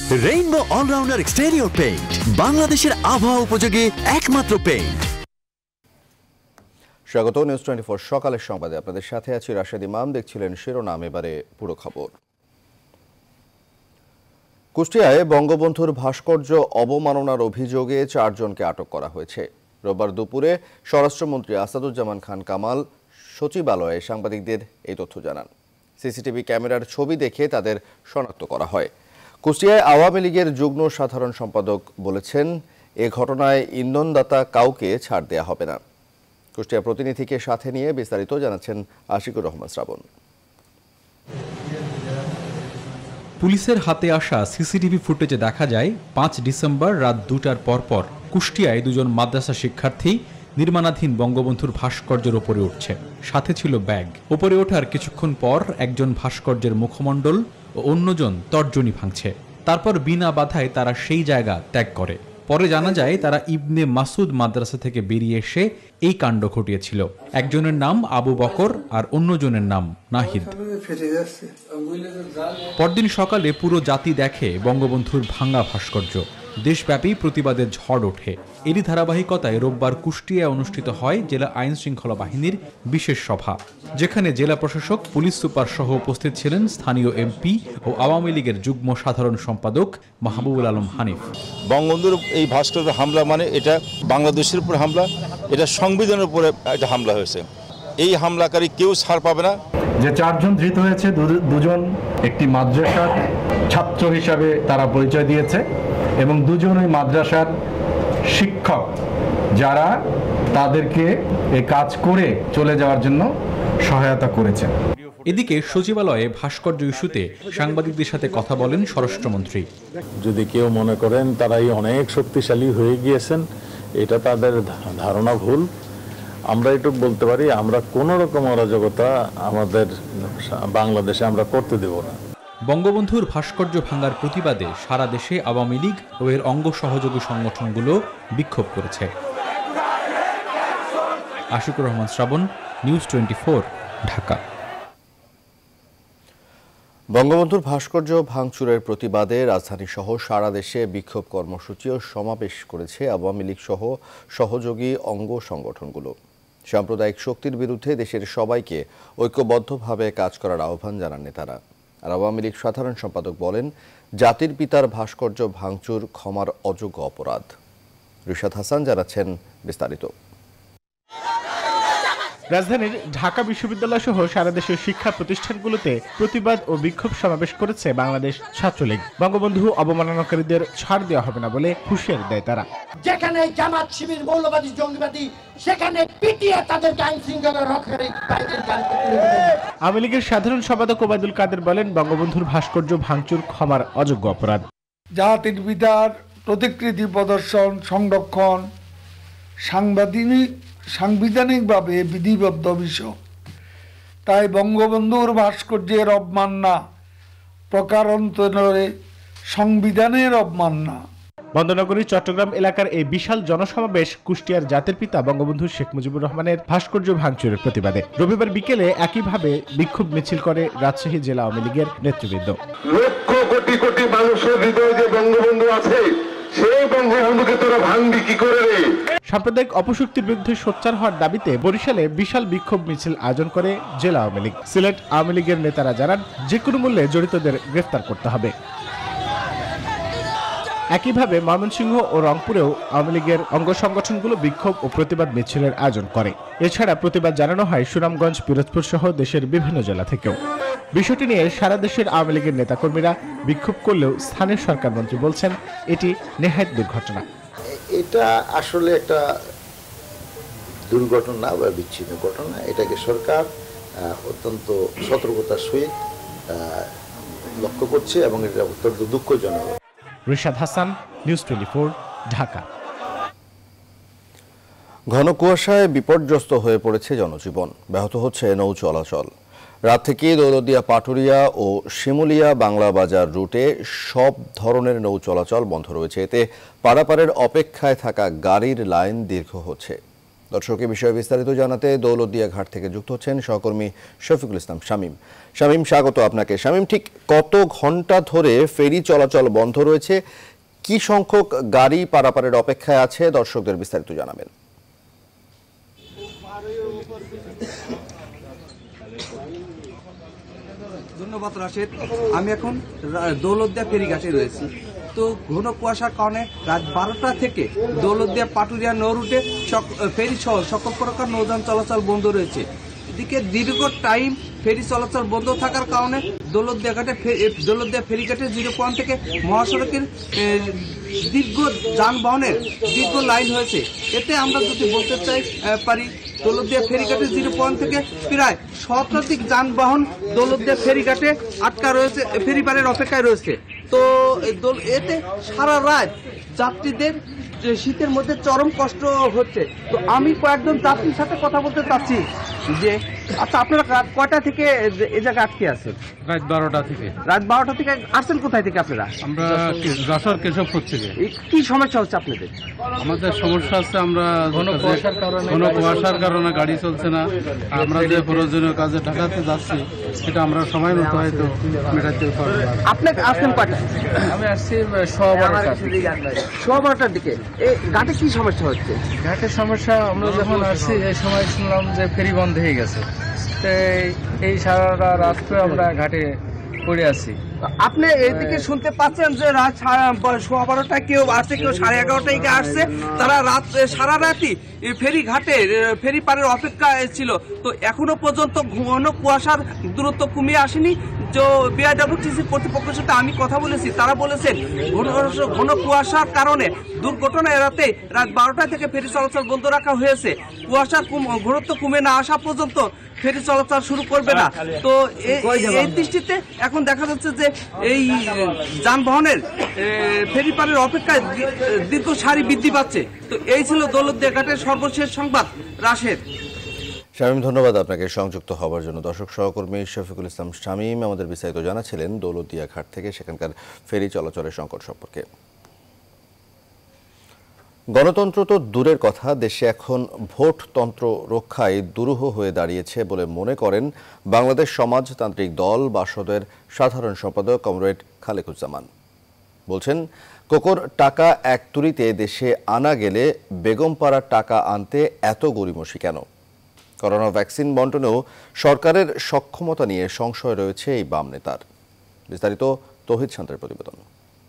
Rainbow allrounder exterior paint, বাংলাদেশের আবহাওয়া উপযোগী একমাত্র পেইন্ট। স্বাগত নিউজ 24 সকালের সংবাদে আপনাদের সাথে আছি রাশেদ ইমাম। দেখছিলেন শিরোনাম, এবারে পুরো খবর। কুষ্টিয়ায় বঙ্গবন্ধুর ভাস্কর্য অবমাননার অভিযোগে 4 জনকে আটক করা হয়েছে। রোববার দুপুরে স্বরাষ্ট্রমন্ত্রী আসাদুজ্জামান খান কামাল সচিবালয়ে সাংবাদিকদের এই তথ্য জানান। সিসিটিভি ক্যামেরার ছবি দেখে তাদের শনাক্ত করা হয়। কুষ্টিয়ায় আওয়ামী লীগের যুগ্ম সাধারণ সম্পাদক বলেছেন, এ ঘটনায় ইন্ধনদাতা কাউকে ছাড় দেয়া হবে না। কুষ্টিয়া প্রতিনিধিকে সাথে নিয়ে বিস্তারিত জানাচ্ছেন আশিকুর রহমান শ্রাবণ। পুলিশের হাতে আসা সিসিটিভি ফুটেজে দেখা যায় 5 ডিসেম্বর রাত 2টার পরপর কুষ্টিয়ায় 2 জন মাদ্রাসা শিক্ষার্থী নির্মাণাধীন বঙ্গবন্ধুর ভাস্কর্যের ওপরে উঠছে। সাথে ছিল ব্যাগ। ওপরে ওঠার কিছুক্ষণ পর একজন ভাস্কর্যের মুখমণ্ডল ও অন্যজন তর্জনী ভাঙছে। তারপর বিনা বাধায় তারা সেই জায়গা ত্যাগ করে। পরে জানা যায় তারা ইবনে মাসুদ মাদ্রাসা থেকে বেরিয়ে এসে এই কাণ্ড ঘটিয়েছিল। একজনের নাম আবু বকর আর অন্যজনের নাম নাহিদ। পরদিন সকালে পুরো জাতি দেখে বঙ্গবন্ধুর ভাঙা ভাস্কর্য। দেশব্যাপী প্রতিবাদের ঝড় ওঠে। এরই ধারাবাহিকতায় রোববার কুষ্টিয়ায় অনুষ্ঠিত হয় জেলা আইন শৃঙ্খলা বাহিনীর বিশেষ সভা, যেখানে জেলা প্রশাসক, পুলিশ সুপার সহ উপস্থিত ছিলেন স্থানীয় এমপি ও আওয়ামী লীগের যুগ্ম সাধারণ সম্পাদক মাহবুবুল আলম হানিফ। বঙ্গবন্ধুর এই ভাস্কর্য হামলা মানে এটা বাংলাদেশের উপর হামলা, এটা সংবিধানের উপরে একটা হামলা হয়েছে। এই হামলাকারী কেউ ছাড় পাবে না। যে 4 জন ধৃত হয়েছে, 2 জন একটি মাদ্রাসার ছাত্র হিসাবে তারা পরিচয় দিয়েছে এবং 2 জন ওই মাদ্রাসার শিক্ষক, যারা তাদেরকে এই কাজ করে চলে যাওয়ার জন্য সহায়তা করেছেন। এদিকে সচিবালয়ে ভাস্কর্য ইস্যুতে সাংবাদিকদের সাথে কথা বলেন স্বরাষ্ট্রমন্ত্রী। যদি কেউ মনে করেন তারাই অনেক শক্তিশালী হয়ে গিয়েছেন, এটা তাদের ধারণা ভুল। আমরা একটু বলতে পারি, আমরা কোনো রকম অরাজকতা আমাদের বাংলাদেশে আমরা করতে দেব না। বঙ্গবন্ধুর ভাস্কর্য ভাঙার প্রতিবাদে সারা দেশে আওয়ামী লীগ ও এর অঙ্গ সহযোগী সংগঠনগুলো বিক্ষোভ করেছে। আশিকুর রহমান শ্রাবণ, নিউজ 24, ঢাকা। বঙ্গবন্ধুর ভাস্কর্য ভাঙচুরের প্রতিবাদে রাজধানী সহ সারা দেশে বিক্ষোভ কর্মসূচি ও সমাবেশ করেছে আওয়ামী লীগ সহ সহযোগী অঙ্গ সংগঠনগুলো। সাম্প্রদায়িক শক্তির বিরুদ্ধে দেশের সবাইকে ঐক্যবদ্ধভাবে কাজ করার আহ্বান জানান নেতারা। আর আওয়ামী লীগ সাধারণ সম্পাদক বলেন, জাতির পিতার ভাস্কর্য ভাঙচুর ক্ষমার অযোগ্য অপরাধ। রিশাদ হাসান জানাচ্ছেন বিস্তারিত। রাজধানীর ঢাকা বিশ্ববিদ্যালয় সহ সারা দেশের শিক্ষা প্রতিষ্ঠানগুলোতে প্রতিবাদ ও বিক্ষোভ সমাবেশ করেছে বাংলাদেশ ছাত্রলীগ। বঙ্গবন্ধু অবমাননাকারীদের ছাড় দেওয়া হবে না বলে হুঁশিয়ারি দেয় তারা। যেখানে জামাত শিবির মৌলবাদী জঙ্গিবাদী, সেখানে পিটিয়ে তাদেরকে আইন শৃঙ্খলা রক্ষার আওয়ামী লীগের সাধারণ সম্পাদক ওবায়দুল কাদের বলেন, বঙ্গবন্ধুর ভাস্কর্য ভাঙচুর ক্ষমার অযোগ্য অপরাধ। জাতির পিতার প্রতিকৃতি প্রদর্শন, সংরক্ষণ সাংবিধানিকভাবে বিধিবদ্ধ বিষয়। তাই বঙ্গবন্ধুর ভাস্কর্যের অবমাননা প্রকারান্তরে সংবিধানের অবমাননা। বন্দরনগরী চট্টগ্রাম এলাকার এই বিশাল জনসমাবেশ কুষ্টিয়ার জাতির পিতা বঙ্গবন্ধু শেখ মুজিবুর রহমানের ভাস্কর্য ভাঙচুরের প্রতিবাদে। রবিবার বিকেলে একইভাবে বিক্ষোভ মিছিল করে রাজশাহী জেলা আওয়ামী লীগের নেতৃবৃন্দ। লক্ষ কোটি কোটি মানুষের হৃদয়ে যে বঙ্গবন্ধু আছে, সেই বঙ্গবন্ধুকে তোরা ভাঙবি কি করে রে? সাম্প্রদায়িক অপশক্তির বিরুদ্ধে সোচ্চার হওয়ার দাবিতে বরিশালে বিশাল বিক্ষোভ মিছিল আয়োজন করে জেলা আওয়ামী লীগ। সিলেট আওয়ামী লীগের নেতারা জানান, যে কোনো মূল্যে জড়িতদের গ্রেফতার করতে হবে। একইভাবে ময়মনসিংহ ও রংপুরেও আওয়ামী লীগের অঙ্গ সংগঠনগুলো বিক্ষোভ ও প্রতিবাদ মিছিলের আয়োজন করে। এছাড়া প্রতিবাদ জানানো হয় সুনামগঞ্জ, পিরোজপুর সহ দেশের বিভিন্ন জেলা থেকেও। বিষয়টি নিয়ে সারা দেশের আওয়ামী লীগের নেতাকর্মীরা বিক্ষোভ করলেও স্থানীয় সরকার মন্ত্রী বলছেন, এটি নেহায়েত দুর্ঘটনা। এটা আসলে একটা দুর্ঘটনা বা বিচ্ছিন্ন ঘটনা। এটাকে সরকার অত্যন্ত সতর্কতার সহিত লক্ষ্য করছে এবং এটা অত্যন্ত দুঃখজনক। রিশাদ হাসান, নিউজ 24, ঢাকা। ঘন কুয়াশায় বিপর্যস্ত হয়ে পড়েছে জনজীবন, ব্যাহত হচ্ছে নৌ চলাচল। রাত থেকে দৌলতদিয়া, পাটুরিয়া ও শিমুলিয়া বাংলা বাজার রুটে সব ধরনের নৌ চলাচল বন্ধ রয়েছে। এতে পারাপারের অপেক্ষায় থাকা গাড়ির লাইন দীর্ঘ হচ্ছে। দর্শক, এই বিষয়ে বিস্তারিত জানাতে দৌলতদিয়া ঘাট থেকে যুক্ত হচ্ছেন সহকর্মী শফিকুল ইসলাম শামীম। শামীম, স্বাগত আপনাকে। শামীম, ঠিক কত ঘন্টা ধরে ফেরি চলাচল বন্ধ রয়েছে, কি সংখ্যক গাড়ি পারাপারের অপেক্ষায় আছে, দর্শকদের বিস্তারিত জানাবেন। ধন্যবাদ রাশেদ। আমি এখন দৌলতদিয়া ফেরিঘাটে রয়েছি। তো ঘন কুয়াশার কারণে রাত 12টা থেকে দৌলতদিয়া পাটুরিয়া নৌ রুটে ফেরি সহ সকল প্রকার নৌযান চলাচল বন্ধ রয়েছে। এদিকে দীর্ঘ টাইম ফেরি চলাচল বন্ধ থাকার কারণে দৌলতদিয়া ফেরিঘাটে 0 পয়েন্ট থেকে মহাসড়কের দীর্ঘ যানবাহনের দীর্ঘ লাইন হয়েছে। এতে আমরা যদি বলতে পারি দৌলতদিয়া ফেরিঘাটে 0 পয়েন্ট থেকে প্রায় শতাধিক যানবাহন দৌলতদিয়া ফেরিঘাটে আটকা রয়েছে, ফেরিপারের অপেক্ষায় রয়েছে। তো এতে সারা রাত যাত্রীদের শীতের মধ্যে চরম কষ্ট হচ্ছে। তো আমি কয়েকজন যাত্রীর সাথে কথা বলতে চাচ্ছি যে আচ্ছা, আপনারা কয়টা থেকে এই জায়গায় আটকে আছেন? রাত 12টা থেকে। রাত 12টা থেকে আসছেন কোথায় থেকে আপনারা? আমরা যশোর কেশবপুর থেকে। কি সমস্যা হচ্ছে আপনাদের? আমাদের সমস্যা হচ্ছে আমরা ঘন কুয়াশার কারণে গাড়ি চলছে না। আমরা যে প্রয়োজনীয় কাজে ঢাকাতে যাচ্ছি সেটা আমরা সময় মতো হয়তো মেটাতে পারবো। আপনি আসছেন কয়টা? আমি আসছি 12টার দিকে। এই ঘাটে কি সমস্যা হচ্ছে? ঘাটের সমস্যা আমরা যখন আসছি এই সময় শুনলাম যে ফেরি বন্ধ হয়ে গেছে। এই সারা রাত্রে আমরা ঘাটে পড়ে আছি। আপনি এইদিকে শুনতে পাচ্ছেন যে রাত 12:15টায় কেউ আসছে, কেউ 11:30টায় আসছে। তারা সারা রাতই ফেরি ঘাটে ফেরি পারের অপেক্ষায় ছিল। তো এখনো পর্যন্ত ঘন কুয়াশার দূরত্ব কমিয়ে আসেনি। যে বিআইডব্লিউটিসি কর্তৃপক্ষের সাথে আমি কথা বলেছি, তারা বলেছেন ঘন কুয়াশার কারণে দুর্ঘটনা এড়াতে রাত 12টা থেকে ফেরি চলাচল বন্ধ রাখা হয়েছে। কুয়াশার ঘনত্ব কমে না আসা পর্যন্ত ফেরি চলাচল শুরু করবে না। তো এই দৃষ্টিতে এখন দেখা যাচ্ছে যে এই যানবাহনের ফেরি পারের অপেক্ষায় দীর্ঘ সারি বৃদ্ধি পাচ্ছে। তো এই ছিল দৌলতদিয়া ঘাটের সর্বশেষ সংবাদ। রাশেদ। শামীম, ধন্যবাদ আপনাকে সংযুক্ত হওয়ার জন্য। দর্শক, সহকর্মী শফিকুল ইসলাম শামীম আমাদের বিস্তারিত জানাচ্ছিলেন দৌলতদিয়া ঘাট থেকে সেখানকার ফেরি চলাচলের সংকট সম্পর্কে। গণতন্ত্র তো দূরের কথা, দেশে এখন ভোটতন্ত্র রক্ষায় দুরূহ হয়ে দাঁড়িয়েছে বলে মনে করেন বাংলাদেশ সমাজতান্ত্রিক দল বাসদের সাধারণ সম্পাদক কমরেড খালেকুজ্জামান। বলছেন, কোকোর টাকা এক তুড়িতে দেশে আনা গেলে বেগমপাড়ার টাকা আনতে এত গড়িমসি কেন? করোনা ভ্যাকসিন বন্টনেও সরকারের সক্ষমতা নিয়ে সংশয় রয়েছে এই বাম নেতার। বিস্তারিত তৌহিদ শান্তের প্রতিবেদন।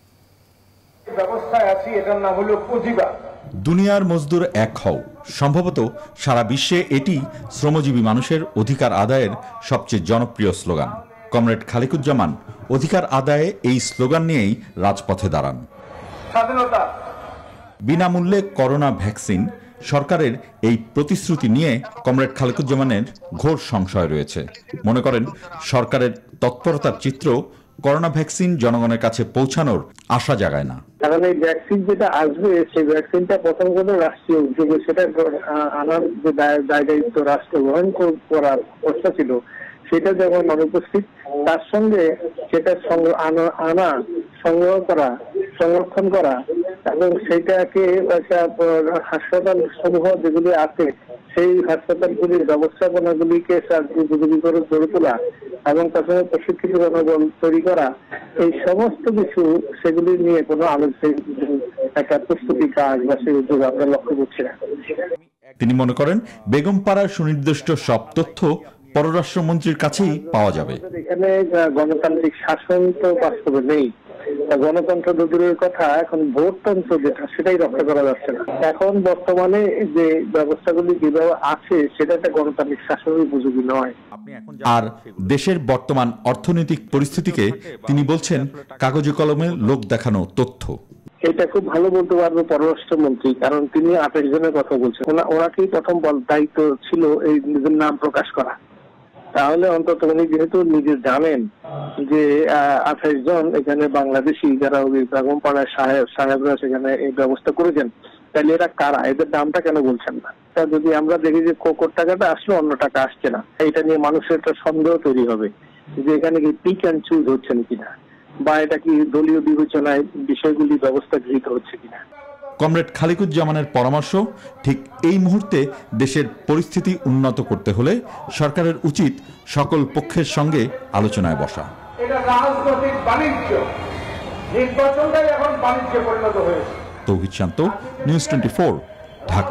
ব্যবস্থায় আছি, এটার নাম হলো পুঁজিবাদ। দুনিয়ার মজদুর এক হও। সম্ভবত সারা বিশ্বে এটি শ্রমজীবী মানুষের অধিকার আদায়ের সবচেয়ে জনপ্রিয় স্লোগান। কমরেড খালেকুজ্জামান অধিকার আদায়ে এই স্লোগান নিয়েই রাজপথে দাঁড়ান। স্বাধীনতা, বিনামূল্যে করোনা ভ্যাকসিন, সরকারের এই প্রতিশ্রুতি নিয়ে কমরেড খালেকুজ্জামানের ঘোর সংশয় রয়েছে। মনে করেন সরকারের তৎপরতার চিত্র করোনা ভ্যাকসিন জনগণের কাছে পৌঁছানোর আশা জাগায় না। কারণ এই ভ্যাকসিন যেটা আসবে সেই ভ্যাকসিনটা প্রথম করে রাষ্ট্রীয় উদ্যোগে সেটা আনার যে দায়িত্ব রাষ্ট্র গ্রহণ করার প্রশ্ন ছিল, সেটা যখন অনুপস্থিত, তার সঙ্গে সেটা আনা, সংগ্রহ করা, সংরক্ষণ করা এবং সেটাকে একটা হাসপাতাল সমূহ যেগুলি আছে সেই হাসপাতালগুলির ব্যবস্থাপনাগুলিকে উপযোগী করে গড়ে তোলা এবং তার সঙ্গে প্রশিক্ষিত জনবল তৈরি করা, এই সমস্ত কিছু সেগুলি নিয়ে কোনো একটা প্রস্তুতি কাজ বা সেই উদ্যোগ আমরা লক্ষ্য করছি না। তিনি মনে করেন বেগমপাড়ার সুনির্দিষ্ট সব তথ্য পররাষ্ট্রমন্ত্রীর কাছেই পাওয়া যাবে। এখানে গণতান্ত্রিক শাসন তো বাস্তবে নেই। গণতন্ত্র দূরের কথা, এখন ভোটতন্ত্র যেটা সেটাই রক্ষা করা যাচ্ছে না। এখন বর্তমানে যে ব্যবস্থাগুলি যেভাবে আছে সেটা একটা গণতান্ত্রিক শাসনের উপযোগী নয়। আর দেশের বর্তমান অর্থনৈতিক পরিস্থিতিকে তিনি বলছেন কাগজে কলমে লোক দেখানো তথ্য। এটা খুব ভালো বলতে পারবে পররাষ্ট্রমন্ত্রী, কারণ তিনি 28 জনের কথা বলছেন। ওনাকেই প্রথম দায়িত্ব ছিল এই নিজের নাম প্রকাশ করা। তাহলে অন্তত উনি যেহেতু নিজে জানেন যে 28 জন এখানে বাংলাদেশি যারা বেগমপাড়ার সাহেবরা সেখানে এই ব্যবস্থা করেছেন, তাহলে এরা কারা, এদের নামটা কেন বলছেন না? তা যদি আমরা দেখি যে কোকোর টাকাটা আসলো, অন্য টাকা আসছে না, এটা নিয়ে মানুষের একটা সন্দেহ তৈরি হবে যে এখানে কি পিক অ্যান্ড চুজ হচ্ছেন কিনা, বা এটা কি দলীয় বিবেচনায় বিষয়গুলি ব্যবস্থা গৃহীত হচ্ছে কিনা। কমরেড খালিকুজ্জামানের পরামর্শ, ঠিক এই মুহূর্তে দেশের পরিস্থিতি উন্নত করতে হলে সরকারের উচিত সকল পক্ষের সঙ্গে আলোচনায় বসা। এটা রাজনৈতিক বাণিজ্য, নির্বাচনটাই এখন বাণিজ্যে পরিণত হয়েছে। তৌহিদ শান্ত, নিউজ 24, ঢাকা।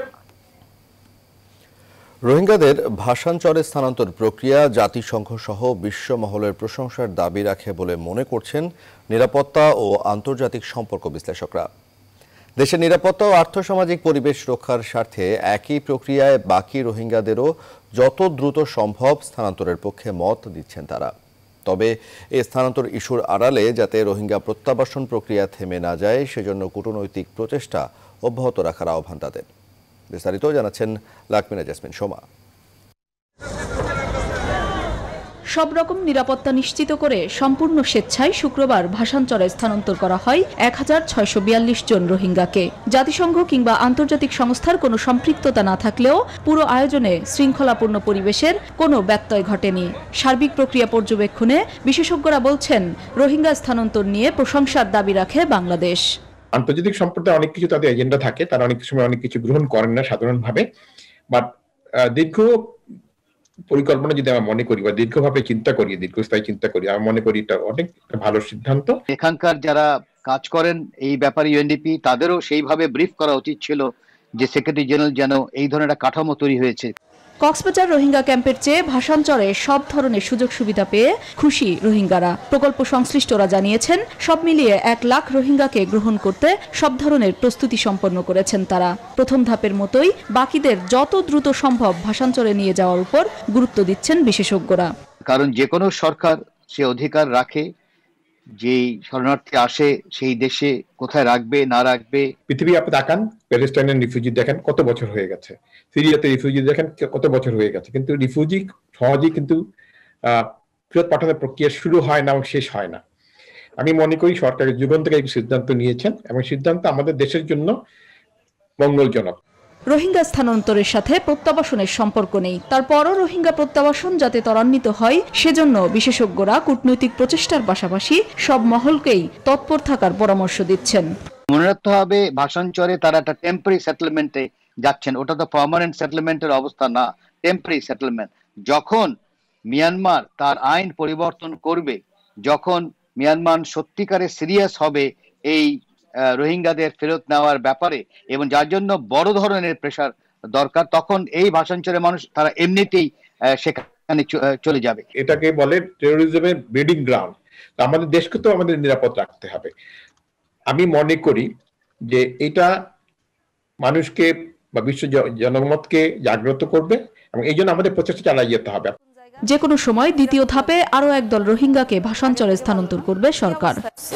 রোহিঙ্গাদের ভাষান্তরে স্থানান্তর প্রক্রিয়া জাতিসংঘ সহ বিশ্ব মহলের প্রশংসার দাবি রাখে বলে মনে করছেন নিরাপত্তা ও আন্তর্জাতিক সম্পর্ক বিশ্লেষকরা। দেশের নিরাপত্তা ও আর্থসামাজিক পরিবেশ রক্ষার স্বার্থে একই প্রক্রিয়ায় বাকি রোহিঙ্গাদেরও যত দ্রুত সম্ভব স্থানান্তরের পক্ষে মত দিচ্ছেন তারা। তবে এই স্থানান্তর ইস্যুর আড়ালে যাতে রোহিঙ্গা প্রত্যাবাসন প্রক্রিয়া থেমে না যায় সেজন্য কূটনৈতিক প্রচেষ্টা অব্যাহত রাখার আহ্বান তাদের। বিস্তারিত জানাচ্ছেন লাকমিনা জেসমিন সোমা। সব রকম নিরাপত্তা নিশ্চিত করে সম্পূর্ণ স্বেচ্ছায় শুক্রবার ভাষান্তরে স্থানান্তর করা হয় ১৬৪২ জন রোহিঙ্গাকে। জাতিসংঘ কিংবা আন্তর্জাতিক সংস্থার কোনো সম্পৃক্ততা না থাকলেও পুরো আয়োজনে শৃঙ্খলাপূর্ণ পরিবেশের কোনো ব্যত্যয় ঘটেনি। সার্বিক প্রক্রিয়া পর্যবেক্ষণে বিশেষজ্ঞরা বলছেন রোহিঙ্গা স্থানান্তর নিয়ে প্রশংসার দাবি রাখে বাংলাদেশ। আন্তর্জাতিক সম্প্রদায় অনেক কিছু তাদের এজেন্ডা থাকে, তারা অনেক সময় অনেক কিছু গ্রহণ করেন না সাধারণভাবে, বাট দীর্ঘ পরিকল্পনা যদি আমরা মনে করি বা দীর্ঘভাবে চিন্তা করি, দীর্ঘস্থায়ী চিন্তা করি, আমি মনে করি এটা অনেক ভালো সিদ্ধান্ত। এখানকার যারা কাজ করেন এই ব্যাপারে ইউএনডিপি, তাদেরও সেইভাবে ব্রিফ করা উচিত ছিল যে সেক্রেটারি জেনারেল যেন এই ধরনের একটা কাঠামো তৈরি হয়েছে। কক্সবাজার রোহিঙ্গা ক্যাম্পের চেয়ে ভাষান্তরে সব ধরনের সুযোগ সুবিধা পেয়ে খুশি রোহিঙ্গারা। প্রকল্প সংশ্লিষ্টরা জানিয়েছেন সব মিলিয়ে ১ লাখ রোহিঙ্গাকে গ্রহণ করতে সব ধরনের প্রস্তুতি সম্পন্ন করেছেন তারা। প্রথম ধাপের মতোই বাকিদের যত দ্রুত সম্ভব ভাষান্তরে নিয়ে যাওয়ার উপর গুরুত্ব দিচ্ছেন বিশেষজ্ঞরা। কারণ যে কোনো সরকার সে অধিকার রাখে যেই শরণার্থী আসে সেই দেশে কোথায় রাখবে না রাখবে। পৃথিবী আপনি তাকান, প্যালেস্টাইনের রিফিউজি দেখেন কত বছর হয়ে গেছে, সিরিয়াতে রিফিউজি দেখেন কত বছর হয়ে গেছে, কিন্তু রিফিউজি সহজেই কিন্তু ফেরত পাঠানোর প্রক্রিয়া শুরু হয় না এবং শেষ হয় না। আমি মনে করি সরকারের জীবন থেকে এই সিদ্ধান্ত নিয়েছেন এবং সিদ্ধান্ত আমাদের দেশের জন্য মঙ্গলজনক। রোহিঙ্গা স্থানান্তরের সাথে প্রত্যাবাসনের সম্পর্ক নেই, তারপরও রোহিঙ্গা প্রত্যাবাসন যাতে ত্বরান্বিত হয় সেজন্য বিশেষজ্ঞরা কূটনৈতিক প্রচেষ্টার পাশাপাশি সব মহলকেই তৎপর থাকার পরামর্শ দিচ্ছেন। মনে রাখতে হবে ভাষান্তরে তারা একটা টেম্পোরারি সেটেলমেন্টে যাচ্ছেন, ওটা তো পার্মানেন্ট সেটেলমেন্টের অবস্থা না, টেম্পোরারি সেটেলমেন্ট। যখন মিয়ানমার তার আইন পরিবর্তন করবে, যখন মিয়ানমার সত্যিকারে সিরিয়াস হবে এই রোহিঙ্গাদের ফেরত নেওয়ার ব্যাপারে এবং যার জন্য বড় ধরনের প্রেসার দরকার, তখন এই ভাষান্তরের মানুষ তারা এমনিতেই সেখানে চলে যাবে। এটাকে বলে টেরোরিজমের ব্রিডিং গ্রাউন্ড। আমাদের দেশকে তো আমাদের নিরাপদ রাখতে হবে। আমি মনে করি যে এটা মানুষকে বা বিশ্ব জনমতকে জাগ্রত করবে এবং এই জন্য আমাদের প্রচেষ্টা চালিয়ে যেতে হবে। যে কোনো সময় দ্বিতীয় ধাপে আরো একদল রোহিঙ্গাকে ভাষান্তরে স্থানান্তর করবে সরকার।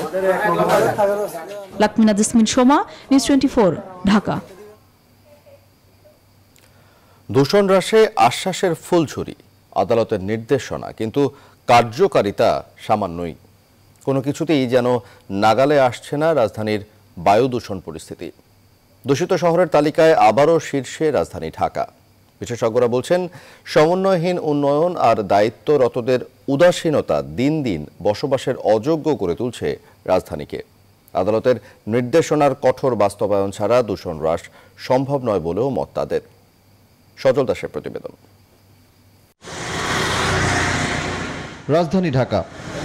লাকমিনা জেসমিন সোমা, নিউজ 24, ঢাকা। দূষণ হ্রাসে আশ্বাসের ফুলঝুরি, আদালতের নির্দেশনা, কিন্তু কার্যকারিতা সামান্যই। কোনো কিছুতেই যেন নাগালে আসছে না রাজধানীর বায়ু দূষণ পরিস্থিতি। দূষিত শহরের তালিকায় আবারও শীর্ষে রাজধানী ঢাকা। বিশেষজ্ঞরা বলছেন সমন্বয়হীন উন্নয়ন আর দায়িত্বরতদের উদাসীনতা দিন দিন বসবাসের অযোগ্য করে তুলছে রাজধানীকে। আদালতের নির্দেশনার কঠোর বাস্তবায়ন ছাড়া দূষণ হ্রাস সম্ভব নয় বলেও মত তাদের। সজল দাসের প্রতিবেদন। রাজধানী ঢাকা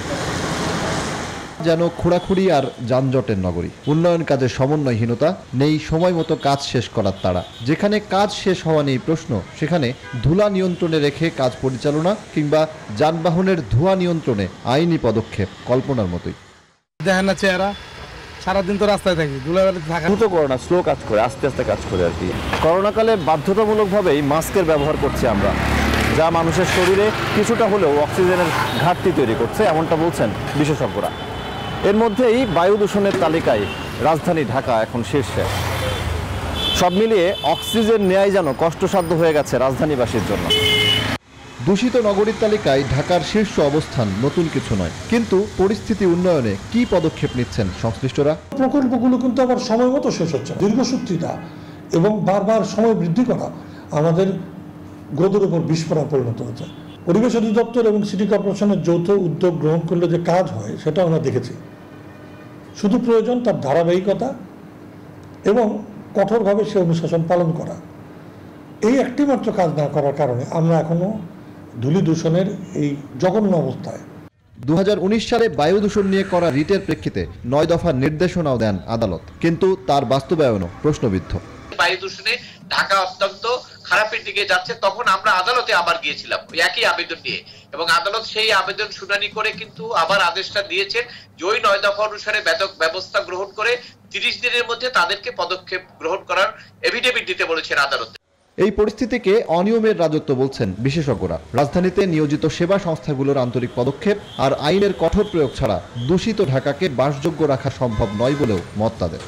যেন খোঁড়াখুড়ি আর যানজটের নগরী। উন্নয়ন কাজের সমন্বয়হীনতা, নেই সময় মতো কাজ শেষ করার তাড়া। যেখানে কাজ শেষ হওয়া নেই প্রশ্ন, সেখানে ধুলা নিয়ন্ত্রণে রেখে কাজ পরিচালনা কিংবা যানবাহনের ধোঁয়া নিয়ন্ত্রণে আইনি পদক্ষেপ কল্পনার মতোই। দেখেন না চেহারা, সারাদিন তো রাস্তায় থাকি, ধুলাবালি থাকা। দ্রুত করে না, স্লো কাজ করে, আস্তে আস্তে কাজ করে আর কি। করোনাকালে বাধ্যতামূলকভাবেই মাস্কের ব্যবহার করছি আমরা, যা মানুষের শরীরে কিছুটা হলেও অক্সিজেনের ঘাটতি তৈরি করছে, এমনটা বলছেন বিশেষজ্ঞরা। এর মধ্যেই বায়ু দূষণের তালিকায় রাজধানী ঢাকা এখন শীর্ষে। সব মিলিয়ে অক্সিজেন নেয়াই যেন কষ্টসাধ্য হয়ে গেছে রাজধানীবাসীর জন্য। দূষিত নগরীর তালিকায় ঢাকার শীর্ষ অবস্থান নতুন কিছু নয়, কিন্তু পরিস্থিতি উন্নয়নে কি পদক্ষেপ নিচ্ছেন সংশ্লিষ্টরা? প্রকল্পগুলো কিন্তু আবার সময় মতো শেষ হচ্ছে। দীর্ঘসূত্রিতা এবং বারবার সময় বৃদ্ধি করা আমাদের গ্রোথের উপর বিস্ফোরণে পরিণত হচ্ছে। পরিবেশ অধিদপ্তর এবং সিটি কর্পোরেশনের যৌথ উদ্যোগ গ্রহণ করলে যে কাজ হয় সেটা আমরা দেখেছি। শুধু প্রয়োজন তার ধারাবাহিকতা এবং কঠোরভাবে সে অনুশাসন পালন করা। এই একটি মাত্র কাজ না করার কারণে আমরা এখনো ধূলি দূষণের এই জঘন্য অবস্থায়। 2019 সালে বায়ু দূষণ নিয়ে করা রিটের প্রেক্ষিতে 9 দফার নির্দেশনাও দেন আদালত, কিন্তু তার বাস্তবায়নও প্রশ্নবিদ্ধ। বায়ু দূষণে ঢাকা অত্যন্ত খারাপের দিকে যাচ্ছে, তখন আমরা আদালতে আবার গিয়েছিলাম একই আবেদন নিয়ে, এবং আদালত সেই আবেদন শুনানি করে কিন্তু আবার আদেশটা দিয়েছেন যে ওই 9 দফা অনুসারে ব্যবস্থা গ্রহণ করে 30 দিনের মধ্যে তাদেরকে পদক্ষেপ গ্রহণ করার এফিডেভিট দিতে বলেছেন আদালত। এই পরিস্থিতিকে অনিয়মের রাজত্ব বলছেন বিশেষজ্ঞরা। রাজধানীতে নিয়োজিত সেবা সংস্থাগুলোর আন্তরিক পদক্ষেপ আর আইনের কঠোর প্রয়োগ ছাড়া দূষিত ঢাকাকে বাসযোগ্য রাখা সম্ভব নয় বলেও মত তাদের।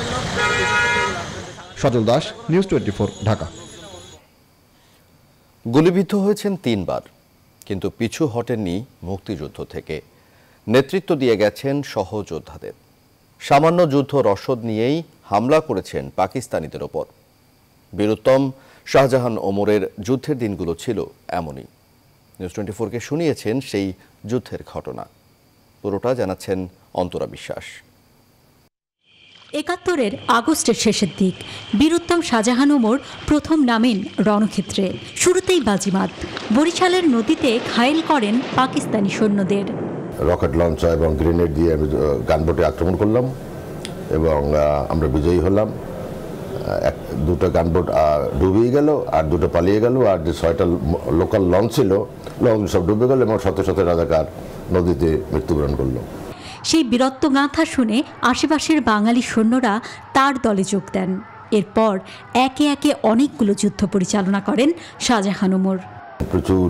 সজল দাস, নিউজ 24, ঢাকা। গুলিবিদ্ধ হয়েছেন 3 বার, কিন্তু পিছু হটেননি মুক্তিযুদ্ধ থেকে। নেতৃত্ব দিয়ে গেছেন সহযোদ্ধাদের। সামান্য যুদ্ধ রসদ নিয়েই হামলা করেছেন পাকিস্তানিদের ওপর। বীরুত্তম শাহজাহান ওমরের যুদ্ধের দিনগুলো ছিল এমনই। নিউজ 24-কে শুনিয়েছেন সেই যুদ্ধের ঘটনা। পুরোটা জানাচ্ছেন অন্তরা বিশ্বাস। ৭১-এর আগস্টের শেষের দিক। বীরুত্তম শাহজাহান ওমর প্রথম নামেন রণক্ষেত্রে। শুরুতেই বাজিমাত। বরিশালের নদীতে ঘায়েল করেন পাকিস্তানি সৈন্যদের। রকেট লঞ্চার এবং গ্রেনেড দিয়ে আমি গানবোটে আক্রমণ করলাম এবং আমরা বিজয়ী হলাম। দুটো গানবোট ডুবিয়ে গেল আর দুটো পালিয়ে গেল, আর যে 6টা লোকাল লঞ্চ ছিল লঞ্চ সব ডুবে গেল এবং শত শত রাজাকার নদীতে মৃত্যুবরণ করলো। সেই বীরত্ব গাঁথা শুনে আশেপাশের বাঙালি সৈন্যরা তার দলে যোগ দেন। এরপর একে একে অনেকগুলো যুদ্ধ পরিচালনা করেন শাহজাহান ওমর। প্রচুর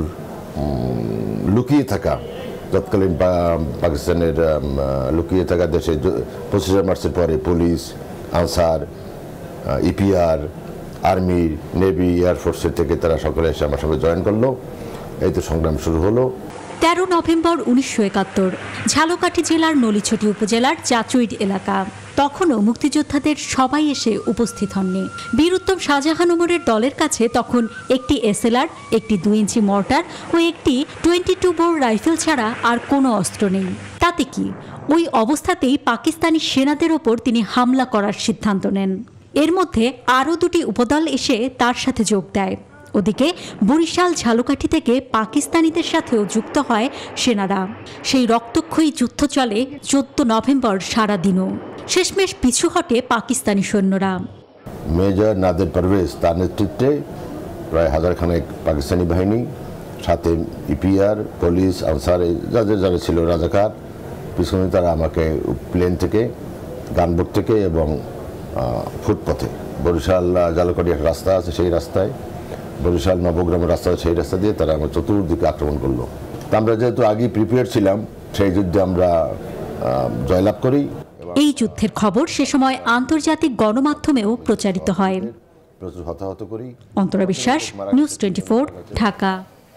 লুকিয়ে থাকা তৎকালীন পাকিস্তানের লুকিয়ে থাকা দেশে 25 মার্চের পরে police, Ansar, EPR, army, navy, এয়ারফোর্সের থেকে তারা সকলে এসে আমার সঙ্গে জয়েন করলো। এই তো সংগ্রাম শুরু হলো। 13 নভেম্বর 1971, ঝালকাঠি জেলার নলিছটি উপজেলার চাচুইড এলাকা। তখনও মুক্তিযোদ্ধাদের সবাই এসে উপস্থিত হননি। বীরুত্তম শাহজাহান ওমরের দলের কাছে তখন একটি এসএলআর, একটি 2 ইঞ্চি মর্টার ও একটি 22 বোর রাইফেল ছাড়া আর কোনো অস্ত্র নেই। তাতে কি, ওই অবস্থাতেই পাকিস্তানি সেনাদের ওপর তিনি হামলা করার সিদ্ধান্ত নেন। এর মধ্যে আরও 2টি উপদল এসে তার সাথে যোগ দেয়। ওদিকে বরিশাল ঝালকাঠি থেকে পাকিস্তানিদের সাথেও যুক্ত হয় সেনারা। সেই রক্তক্ষয়ী যুদ্ধ চলে 14 নভেম্বর সারাদিনও। শেষমেশ পিছু হটে পাকিস্তানি সৈন্যরা। মেজর নাদের পারভেজ তার নেতৃত্বে প্রায় 1000 খানেক পাকিস্তানি বাহিনী, সাথে ইপিআর, পুলিশ, আনসার যারা ছিল রাজাকার, পিছনে তারা আমাকে প্লেন থেকে, গানবোট থেকে এবং ফুটপথে, বরিশাল ঝালকাঠি একটা রাস্তা আছে, সেই রাস্তায়, বরিশাল নবগ্রামের রাস্তা, সেই রাস্তা দিয়ে তারা আমার চতুর্দিকে আক্রমণ করলো। তা আমরা যেহেতু আগেই প্রিপেয়ার ছিলাম, সেই যুদ্ধে আমরা জয়লাভ করি। এই যুদ্ধের খবর সে সময় আন্তর্জাতিক গণমাধ্যমেও প্রচারিত হয়। প্রচুর হতাহত করি। অন্তরা বিশ্বাস, নিউজ 24, ঢাকা।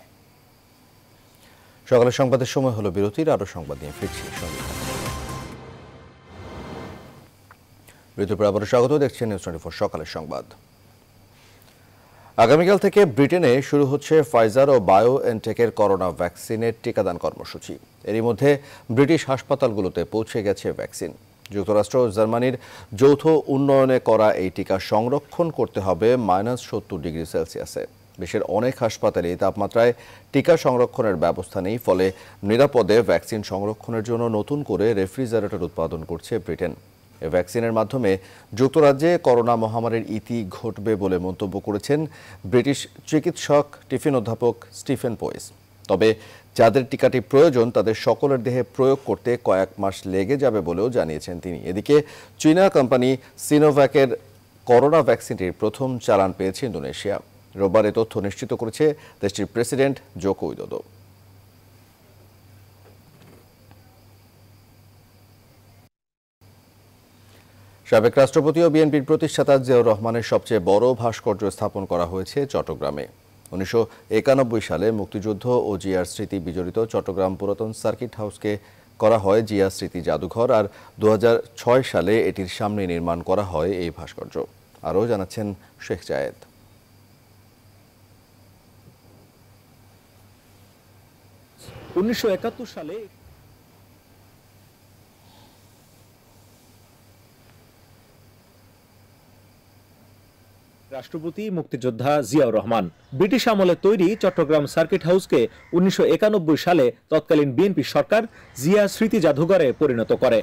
সকালের সংবাদের সময় হলো বিরতির। আরো সংবাদ নিয়ে ফিরছি। বিরতির পর আবারও স্বাগত। দেখছেন নিউজ 24 সকালের সংবাদ। আগামীকাল থেকে ব্রিটেনে শুরু হচ্ছে ফাইজার ও বায়োএনটেকের করোনা ভ্যাকসিনের টিকাদান কর্মসূচি। এরই মধ্যে ব্রিটিশ হাসপাতালগুলোতে পৌঁছে গেছে ভ্যাকসিন। যুক্তরাষ্ট্র ও জার্মানির যৌথ উন্নয়নে করা এই টিকা সংরক্ষণ করতে হবে -70 ডিগ্রি সেলসিয়াসে। দেশের অনেক হাসপাতালে এই তাপমাত্রায় টিকা সংরক্ষণের ব্যবস্থা নেই, ফলে নিরাপদে ভ্যাকসিন সংরক্ষণের জন্য নতুন করে রেফ্রিজারেটর উৎপাদন করছে ব্রিটেন। এই ভ্যাকসিনের মাধ্যমে যুক্তরাজ্যে করোনা মহামারীর ইতি ঘটবে বলে মন্তব্য করেছেন ব্রিটিশ চিকিৎসক টিফিন অধ্যাপক স্টিফেন পয়েস। তবে যাদের টিকাটি প্রয়োজন তাদের সকলের দেহে প্রয়োগ করতে কয়েক মাস লেগে যাবে বলেও জানিয়েছেন তিনি। এদিকে চীনা কোম্পানি সিনোভ্যাকের করোনা ভ্যাকসিনটির প্রথম চালান পেয়েছে ইন্দোনেশিয়া। রোববার এ তথ্য নিশ্চিত করেছে দেশটির প্রেসিডেন্ট জোকো উইদোদো। সাবেক রাষ্ট্রপতি ও বিএনপির প্রতিষ্ঠাতা জিয়াউর রহমানের সবচেয়ে বড় ভাস্কর্য স্থাপন করা হয়েছে চট্টগ্রামে। 1991 সালে মুক্তিযুদ্ধ ও জিয়ার স্মৃতি বিজড়িত চট্টগ্রাম পুরাতন সার্কিট হাউসকে করা হয় জিয়া স্মৃতি জাদুঘর, আর 2006 সালে এটির সামনে নির্মাণ করা হয় এই ভাস্কর্য। আরও জানাচ্ছেন শেখ জায়েদ। 1971 সালে রাষ্ট্রপতি মুক্তিযোদ্ধা জিয়াউর রহমান ব্রিটিশ আমলে তৈরি চট্টগ্রাম সার্কিট হাউসকে 1991 সালে তৎকালীন বিএনপি সরকার জিয়া স্মৃতি জাদুঘরে পরিণত করে।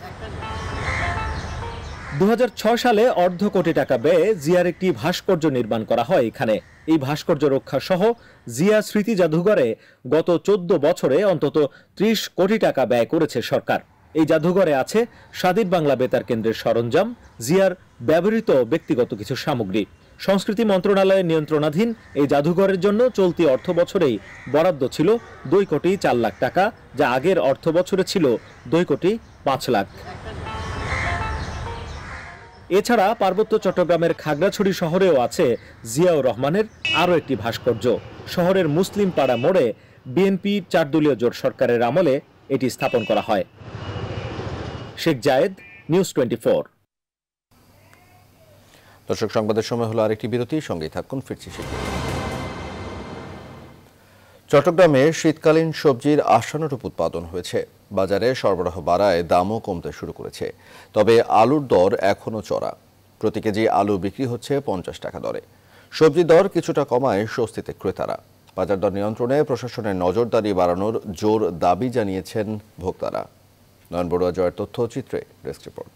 2006 সালে অর্ধ কোটি টাকা ব্যয়ে জিয়ার একটি ভাস্কর্য নির্মাণ করা হয় এখানে। এই ভাস্কর্য রক্ষা সহ জিয়া স্মৃতি জাদুঘরে গত 14 বছরে অন্তত 30 কোটি টাকা ব্যয় করেছে সরকার। এই জাদুঘরে আছে স্বাধীন বাংলা বেতার কেন্দ্রের সরঞ্জাম, জিয়ার ব্যবহৃত ব্যক্তিগত কিছু সামগ্রী। সংস্কৃতি মন্ত্রণালয়ের নিয়ন্ত্রণাধীন এই জাদুঘরের জন্য চলতি অর্থ বছরেই বরাদ্দ ছিল 2 কোটি 4 লাখ টাকা, যা আগের অর্থ বছরে ছিল 2 কোটি 5 লাখ। এছাড়া পার্বত্য চট্টগ্রামের খাগড়াছড়ি শহরেও আছে জিয়াউর রহমানের আরও একটি ভাস্কর্য। শহরের মুসলিম পাড়া মোড়ে বিএনপি 4 দলীয় জোট সরকারের আমলে এটি স্থাপন করা হয়। শেখ জায়েদ, নিউজ 24। দর্শক, সংবাদের সময় হলো আরেকটি বিরতি, সঙ্গেই থাকুন, ফিরছি শীঘ্রই। চট্টগ্রামে শীতকালীন সবজির আশানুরূপ উৎপাদন হয়েছে। বাজারে সরবরাহ বাড়ায় দামও কমতে শুরু করেছে। তবে আলুর দর এখনও চড়া। প্রতি কেজি আলু বিক্রি হচ্ছে 50 টাকা দরে। সবজি দর কিছুটা কমায় স্বস্তিতে ক্রেতারা। বাজার দর নিয়ন্ত্রণে প্রশাসনের নজরদারি বাড়ানোর জোর দাবি জানিয়েছেন ভোক্তারা। নয়ন বড়ুয়া জয়ের তথ্যচিত্রে ডেস্ক রিপোর্ট।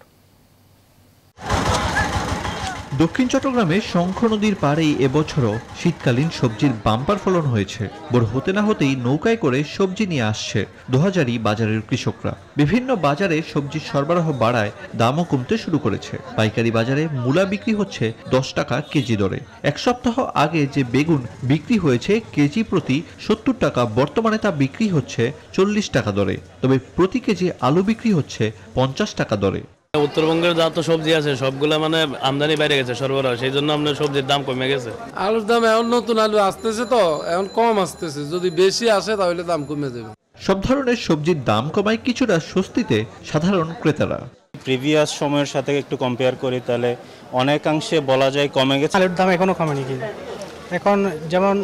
দক্ষিণ চট্টগ্রামে শঙ্খ নদীর পাড়েই এবছরও শীতকালীন সবজির বাম্পার ফলন হয়েছে। বড় হতে না হতেই নৌকায় করে সবজি নিয়ে আসছে 2000ই বাজারের কৃষকরা। বিভিন্ন বাজারে সবজির সরবরাহ বাড়ায় দামও কমতে শুরু করেছে। পাইকারি বাজারে মূলা বিক্রি হচ্ছে 10 টাকা কেজি দরে। এক সপ্তাহ আগে যে বেগুন বিক্রি হয়েছে কেজি প্রতি 70 টাকা, বর্তমানে তা বিক্রি হচ্ছে 40 টাকা দরে। তবে প্রতি কেজি আলু বিক্রি হচ্ছে 50 টাকা দরে। উত্তরবঙ্গের যত সবজি আছে সবগুলা মানে আমদানি বাইরে গেছে সরবরাহ, সেই জন্য আপনার সবজির দাম কমে গেছে। আলুর দাম এখন নতুন আলু আসতেছে, তো এখন কম আসতেছে, যদি বেশি আসে তাহলে দাম কমে যাবে। সব ধরনের সবজির দাম কমায় কিছুটা স্বস্তিতে সাধারণ ক্রেতারা। প্রিভিয়াস সময়ের সাথে একটু কম্পেয়ার করি তাহলে অনেকাংশে বলা যায় কমে গেছে। আলুর দাম এখনো কমেনি, কিন্তু এখন যেমন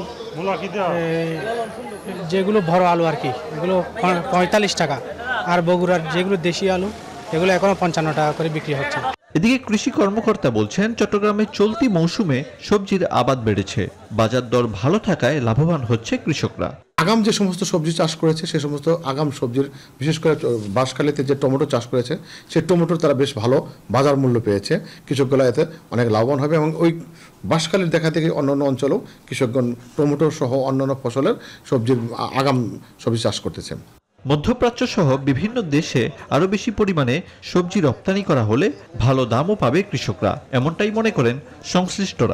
যেগুলো বড় আলু আর কি, এগুলো 45 টাকা, আর বগুড়ার যেগুলো দেশি আলু এগুলো এখনো 55 টাকা করে বিক্রি হচ্ছে। এদিকে কৃষি কর্মকর্তা বলছেন, চট্টগ্রামে চলতি মৌসুমে সবজির আবাদ বেড়েছে। বাজার দর ভালো থাকায় লাভবান হচ্ছে কৃষকরা। আগাম যে সমস্ত সবজি চাষ করেছে সে সমস্ত আগাম সবজির, বিশেষ করে বাঁশখালীতে যে টমেটো চাষ করেছে সেই টমেটোর তারা বেশ ভালো বাজার মূল্য পেয়েছে। কৃষকগুলো এতে অনেক লাভবান হবে এবং ওই বাঁশখালীর দেখা থেকে অন্যান্য অঞ্চলেও কৃষকগণ টমেটো সহ অন্যান্য ফসলের সবজির আগাম সবজি চাষ করতেছে। মধ্যপ্রাচ্য সহ বিভিন্ন দেশে আরো বেশি পরিমাণে সবজি রপ্তানি করা হলে ভালো দামও পাবে কৃষকরা, এমনটাই মনে করেন সংশ্লিষ্টরা।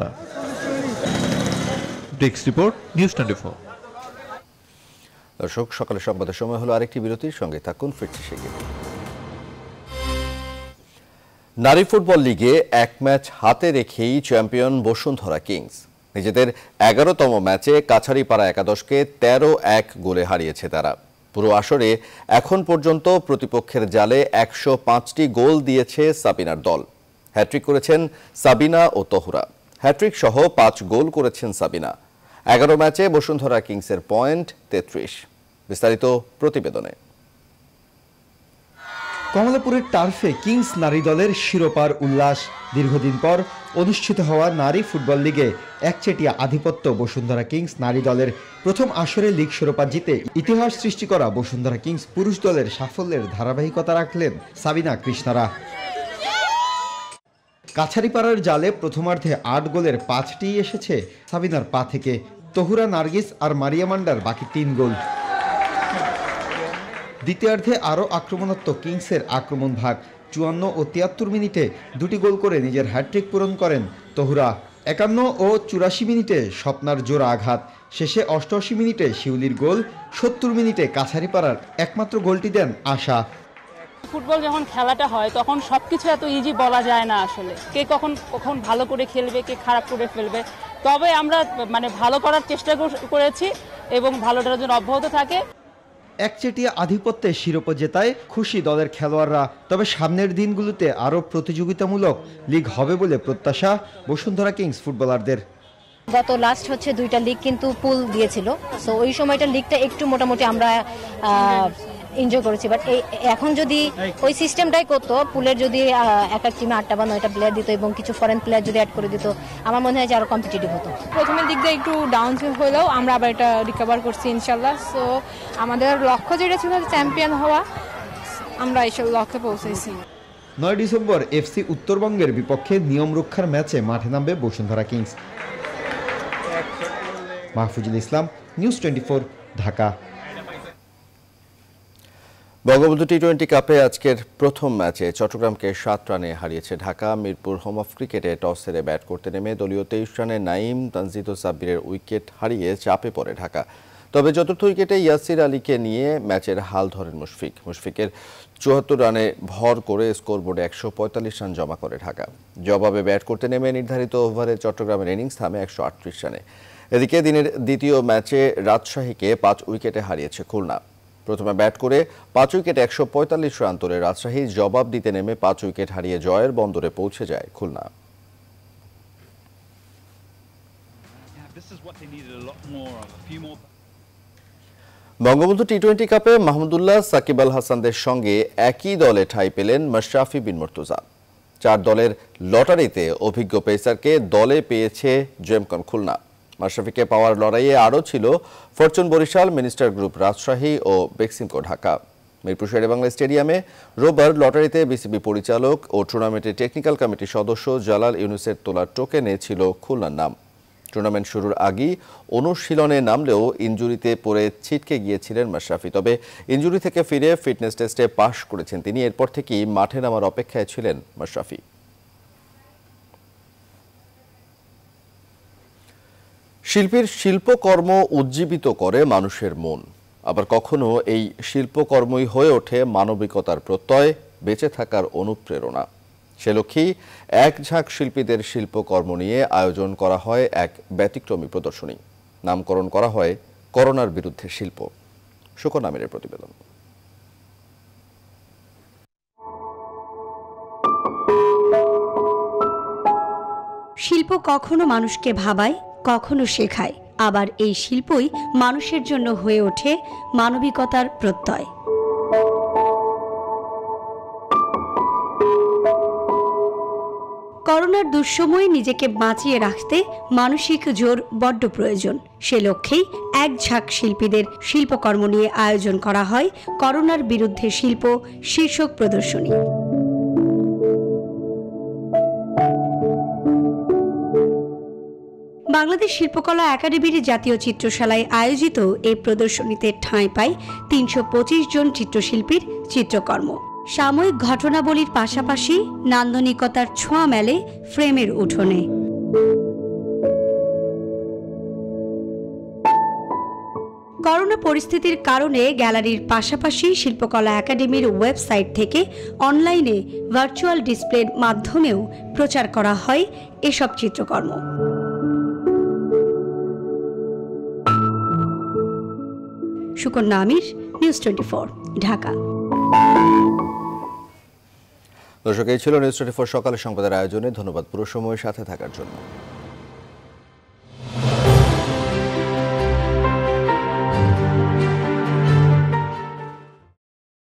Desk report, news 24। দর্শক, সকালের সংবাদের সময় হলো আরেকটি বিরতির, সঙ্গে থাকুন, ফিরছি শীঘ্রই। নারী ফুটবল লিগে এক ম্যাচ হাতে রেখেই চ্যাম্পিয়ন বসুন্ধরা কিংস। নিজেদের 11তম ম্যাচে কাছাড়িপাড়া একাদশকে 13-1 গোলে হারিয়েছে তারা। পুরো আসরে এখন পর্যন্ত প্রতিপক্ষের জালে 105টি গোল দিয়েছে সাবিনার দল। হ্যাট্রিক করেছেন সাবিনা ও তহুরা। হ্যাট্রিক সহ 5 গোল করেছেন সাবিনা। 11 ম্যাচে বসুন্ধরা কিংসের পয়েন্ট 33। বিস্তারিত প্রতিবেদনে। কমলাপুরের টার্ফে কিংস নারী দলের শিরোপার উল্লাস। দীর্ঘদিন পর অনুষ্ঠিত হওয়া নারী ফুটবল লিগে একচেটিয়া আধিপত্য বসুন্ধরা কিংস নারী দলের। প্রথম আসরে লিগ শিরোপা জিতে ইতিহাস সৃষ্টি করা বসুন্ধরা কিংস পুরুষ দলের সাফল্যের ধারাবাহিকতা রাখলেন সাবিনা কৃষ্ণারা। কাছাড়িপাড়ার জালে প্রথমার্ধে 8 গোলের 5টি এসেছে সাবিনার পা থেকে। তহুরা, নার্গিস আর মারিয়া মান্ডার বাকি 3 গোল। দ্বিতীয়ার্ধে আরও আক্রমণাত্মক কিংসের আক্রমণ ভাগ। 54 ও 73 মিনিটে 2টি গোল করে নিজের হ্যাট্রিক পূরণ করেন তহুরা। 51 ও 84 মিনিটে স্বপ্নার জোড়া আঘাত। শেষে 88 মিনিটে শিউলির গোল। 70 মিনিটে কাছাড়িপাড়ার একমাত্র গোলটি দেন আশা। ফুটবল যখন খেলাটা হয় তখন সবকিছু এত ইজি বলা যায় না আসলে, কে কখন ভালো করে খেলবে, কে খারাপ করে ফেলবে। তবে আমরা ভালো করার চেষ্টা করেছি এবং ভালোটার জন্য অব্যাহত থাকে। একচেটিয়া আধিপত্যে শিরোপা জেতায় খুশি দলের খেলোয়াড়রা। তবে সামনের দিনগুলোতে আরও প্রতিযোগিতামূলক লিগ হবে বলে প্রত্যাশা বসুন্ধরা কিংস ফুটবলারদের। গত লাস্ট 2টা লিগ কিন্তু পুল দিয়েছিল, তো ওই সময়টা লিগটা একটু মোটামুটি আমরা এনজয় করেছি। বাট এখন যদি ওই সিস্টেমটাই করতো, পুলের যদি এক এক টিমে 8টা বা 9টা প্লেয়ার দিত এবং কিছু ফরেন প্লেয়ার যদি অ্যাড করে দিত, আমার মনে হয় যে আরো কম্পিটিটিভ হতো। প্রথমের দিক দিয়ে একটু ডাউন হলেও আমরা আবার এটা রিকভার করছি ইনশাল্লাহ। সো আমাদের লক্ষ্য যেটা ছিল চ্যাম্পিয়ন হওয়া, আমরা এই লক্ষ্যে পৌঁছেছি। 9 ডিসেম্বর এফসি উত্তরবঙ্গের বিপক্ষে নিয়ম রক্ষার ম্যাচে মাঠে নামবে বসুন্ধরা কিংস। মাহফুজুল ইসলাম, নিউজ 24, ঢাকা। বঙ্গবন্ধু টি-20 কাপে আজকের প্রথম ম্যাচে চট্টগ্রামকে 7 রানে হারিয়েছে ঢাকা। মিরপুর হোম অফ ক্রিকেটে টস হেরে ব্যাট করতে নেমে দলীয় 23 রানে নাইম, তানজিদ ও সাব্বিরের উইকেট হারিয়ে চাপে পড়ে ঢাকা। তবে চতুর্থ উইকেটে ইয়াসির আলীকে নিয়ে ম্যাচের হাল ধরেন মুশফিকের 74 রানে ভর করে স্কোরবোর্ডে 145 রান জমা করে ঢাকা। জবাবে ব্যাট করতে নেমে নির্ধারিত ওভারে চট্টগ্রামের ইনিংস থামে 138 রানে। এদিকে দিনের দ্বিতীয় ম্যাচে রাজশাহীকে 5 উইকেটে হারিয়েছে খুলনা। প্রথমে ব্যাট করে 5 উইকেটে 145 রান তোলে রাজশাহী। জবাব দিতে নেমে 5 উইকেট হারিয়ে জয়ের বন্দরে পৌঁছে যায় খুলনা। বঙ্গবন্ধু টি-20 কাপে মাহমুদুল্লাহ, সাকিব আল হাসানদের সঙ্গে একই দলে ঠাঁই পেলেন মাশরাফি বিন মুর্তজা। 4 দলের লটারিতে অভিজ্ঞ পেসারকে দলে পেয়েছে জেমকন খুলনা। মাশরাফিকে পাওয়ার লড়াইয়ে আরও ছিল fortune Barishal, minister group Rajshahi ও বেক্সিমকো ঢাকা। মিরপুর শেরেবাংলা স্টেডিয়ামে রোববার লটারিতে বিসিবি পরিচালক ও টুর্নামেন্টের টেকনিক্যাল কমিটির সদস্য জালাল ইউনুসের তোলার টোকেনে ছিল খুলনার নাম। টুর্নামেন্ট শুরুর আগেই অনুশীলনে নামলেও ইনজুরিতে পড়ে ছিটকে গিয়েছিলেন মাশরাফি। তবে ইনজুরি থেকে ফিরে ফিটনেস টেস্টে পাশ করেছেন তিনি। এরপর থেকেই মাঠে নামার অপেক্ষায় ছিলেন মাশরাফি। শিল্পীর শিল্পকর্ম উজ্জীবিত করে মানুষের মন, আবার কখনো এই শিল্পকর্মই হয়ে ওঠে মানবিকতার প্রত্যয়, বেঁচে থাকার অনুপ্রেরণা। সে লক্ষ্যেই এক ঝাঁক শিল্পীদের শিল্পকর্ম নিয়ে আয়োজন করা হয় এক ব্যতিক্রমী প্রদর্শনী। নামকরণ করা হয় করোনার বিরুদ্ধে শিল্প। শুকর আমিরের প্রতিবেদন। শিল্প কখনো মানুষকে ভাবায়, কখনো শেখায়, আবার এই শিল্পই মানুষের জন্য হয়ে ওঠে মানবিকতার প্রত্যয়। করোনার দুঃসময়ে নিজেকে বাঁচিয়ে রাখতে মানসিক জোর বড্ড প্রয়োজন। সে লক্ষ্যেই এক ঝাঁক শিল্পীদের শিল্পকর্ম নিয়ে আয়োজন করা হয় করোনার বিরুদ্ধে শিল্প শীর্ষক প্রদর্শনী। বাংলাদেশ শিল্পকলা একাডেমির জাতীয় চিত্রশালায় আয়োজিত এই প্রদর্শনীতে ঠাঁই পায় 325 জন চিত্রশিল্পীর চিত্রকর্ম। সাময়িক ঘটনাবলীর পাশাপাশি নান্দনিকতার ছোঁয়া মেলে ফ্রেমের উঠোনে। করোনা পরিস্থিতির কারণে গ্যালারির পাশাপাশি শিল্পকলা একাডেমির ওয়েবসাইট থেকে অনলাইনে ভার্চুয়াল ডিসপ্লের মাধ্যমেও প্রচার করা হয় এসব চিত্রকর্ম। সুকন্যা আমির, নিউজ 24, ঢাকা। দর্শক, এই ছিল নিউজ 24 সকালের সংবাদের আয়োজনে। ধন্যবাদ পুরো সময়ের সাথে থাকার জন্য।